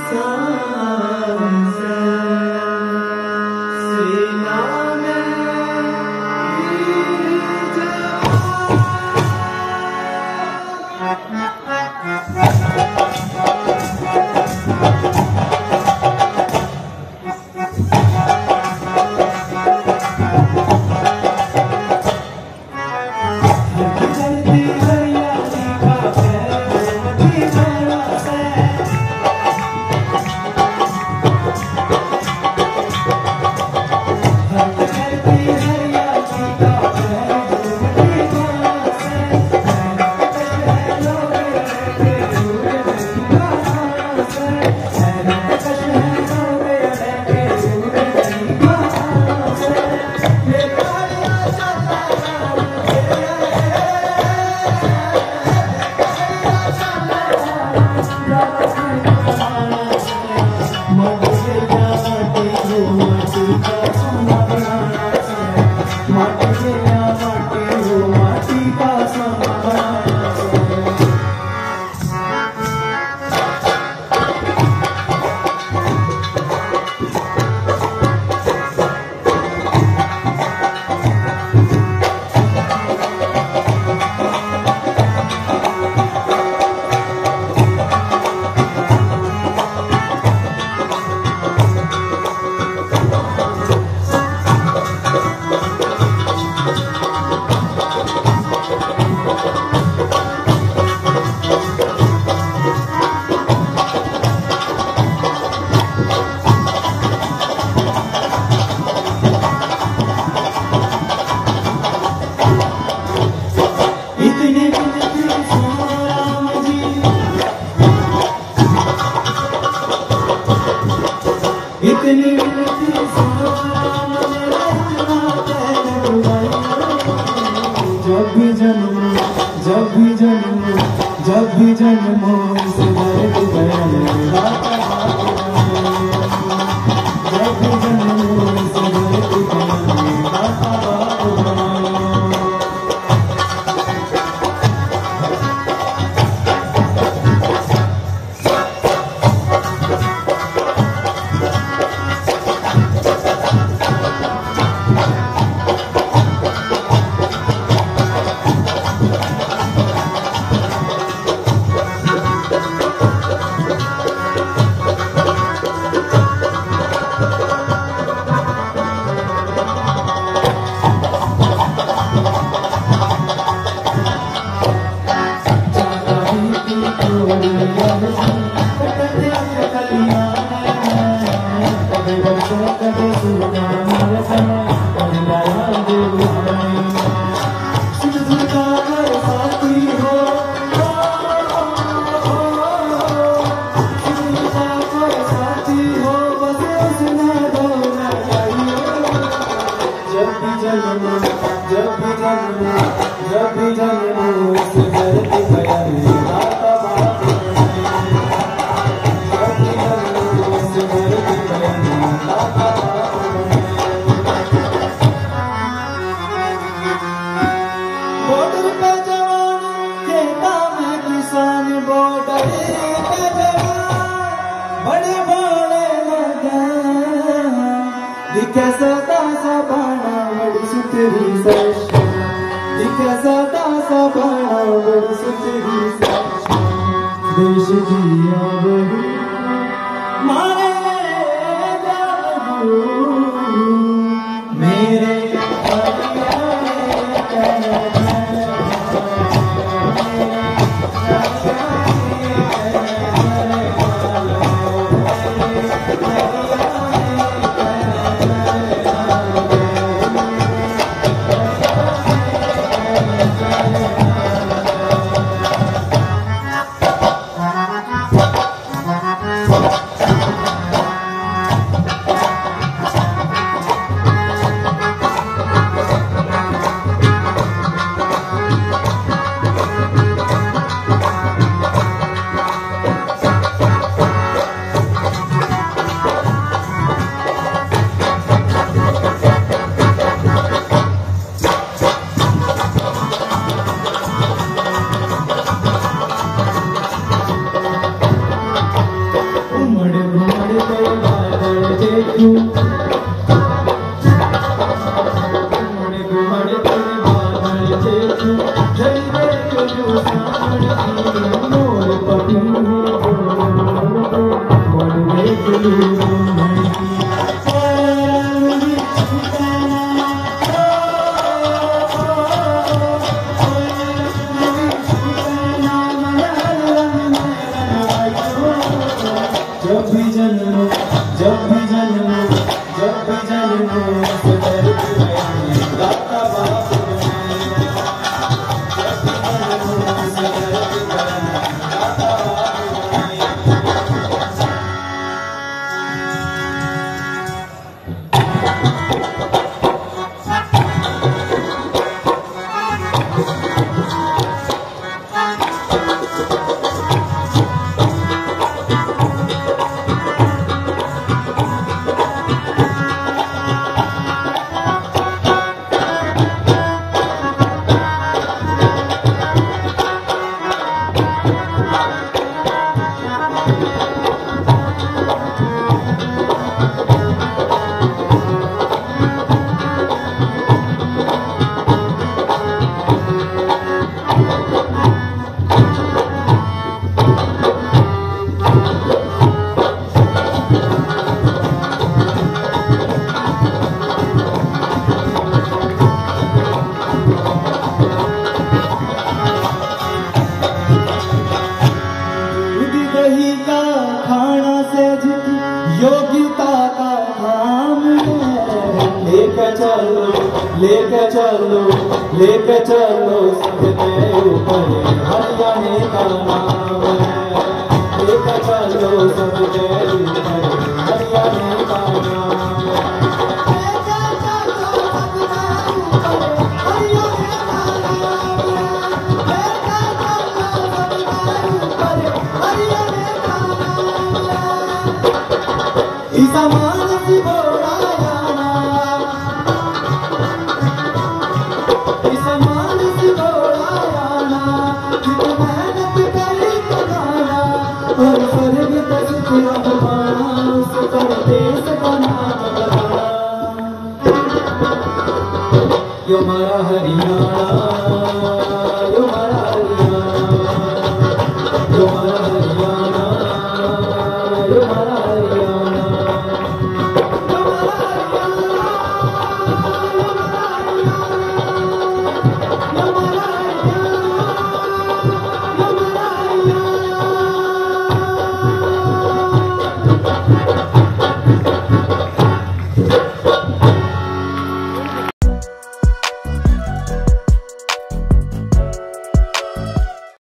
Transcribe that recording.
जब भी जन्मो इस दर्द बयान जब भी जन्मो इस दर्द देखूं गुमड़ के बादल देखूं जलवे के जो सामने मोर पपी मोर देख लूं जब भी जन्मो जब भी जन्मो जब भी जन्मो से दर्द बयानी गाता बाप जब भी जन्मो से दर्द बयानी गाता दही का खाना से योगिता का नाम है लेके चलो लेके चलो लेके चलो सबके ऊपर हरियाणे का नाम है लेके चलो सबके ऊपर हरियाणे का नाम है ईसा मानस बोलाया ना ईसा मानस बोलाया ना जित मेहनत करी तो गाना और स्वर्ग तक तेरा बना उस पर देश का नाम बताना यो हमारा हरियाणा